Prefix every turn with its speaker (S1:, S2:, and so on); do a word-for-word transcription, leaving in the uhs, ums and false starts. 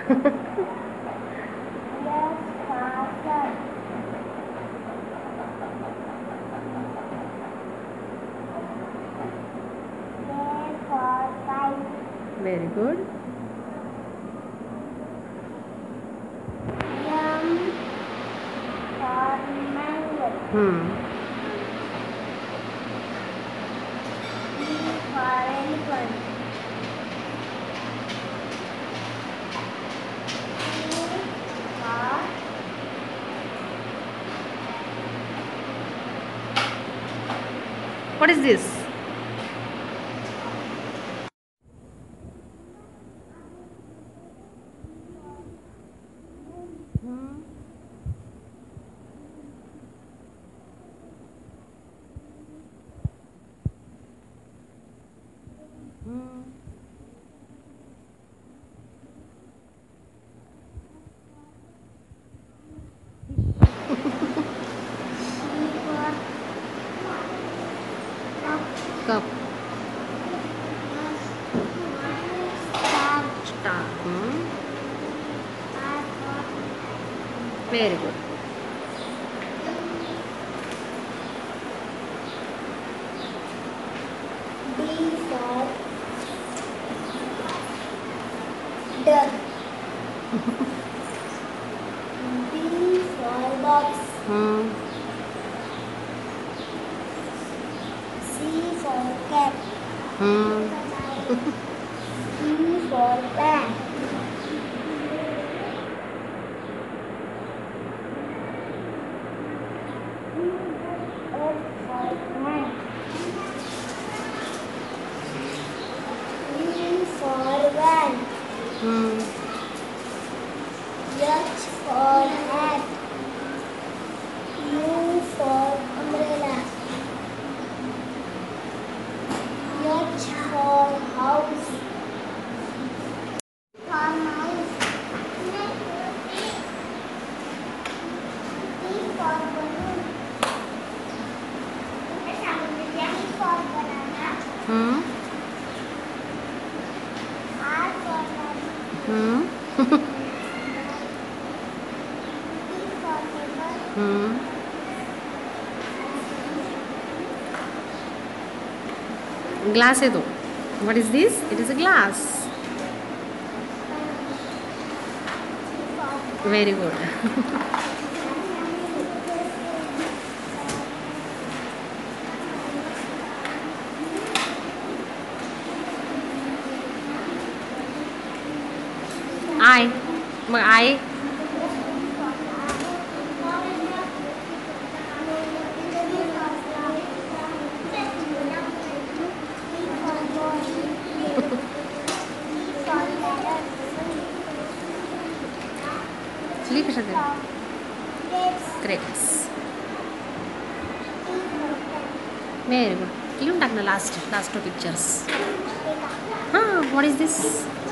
S1: Very good.
S2: M for mango.
S1: Hmm.
S2: E for elephant. E for
S1: What is this? Hmm. Hmm. Cup. Star. Hmm. Very good.
S2: D for duck. B for box.
S1: Hmm.
S2: C for cat.
S1: Hmm.
S2: E for plant. F for ant. V for van.
S1: Hmm.
S2: H for hat. U for umbrella. H for house. For mouse. B for balloon. B for banana.
S1: Hmm.
S2: R for rabbit.
S1: Hmm.
S2: T for table.
S1: Hmm. Glass है तो. What is this? It is a glass. Very good. I. Mug I. Sleep कशात आहे? Grapes. Very good. लिहून टाक ना last last two pictures. हां. What is this?